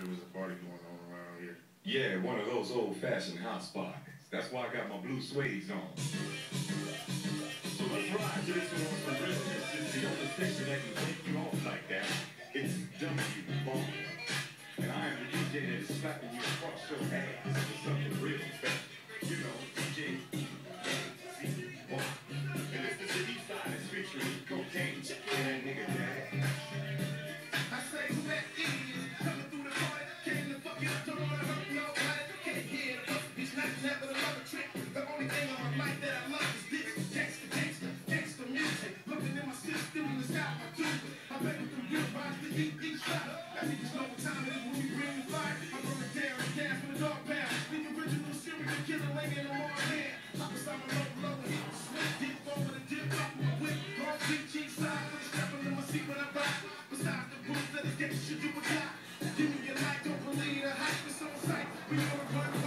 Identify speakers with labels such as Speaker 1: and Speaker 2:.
Speaker 1: there was a party going on around here.
Speaker 2: Yeah, one of those old-fashioned house parties. That's why I got my blue suedes on. So let's ride to this one for real. It's the only station that can take you off like that. It's W-Ball. And I am the DJ that is slapping you across your ass with something real special. You know, DJ W-Ball. And it's the city side that's featuring cocaine and that nigga Dad.
Speaker 3: I say who that is, coming through the party, came to fuck it up, don't wanna hurt nobody. Can't hear the fuck, bitch, not never another trick. The only thing on my life that I love is this, gangsta, gangsta, gangsta music. Looking in my system and it's got my tooth. I bet with the real vibes to eat each shot. That niggas know what time it is when we bring the fire. I burn it down and dance with a dog pound. The original serial killer laying in the wrong hand. Hop beside my low, hit the switch, dip over the dip, off my whip. Long cheek side, with a strap in my seat when I ride. Besides the boots that is getting shit you would got. Give me your light, don't believe the hype is on sight. We on the run.